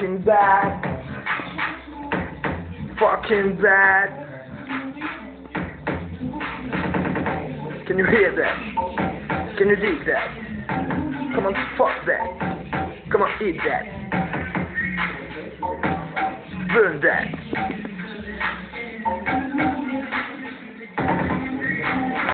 fucking bad. Fucking bad. Can you hear that? Can you dig that? Come on, fuck that. Come on, eat that. Burn that.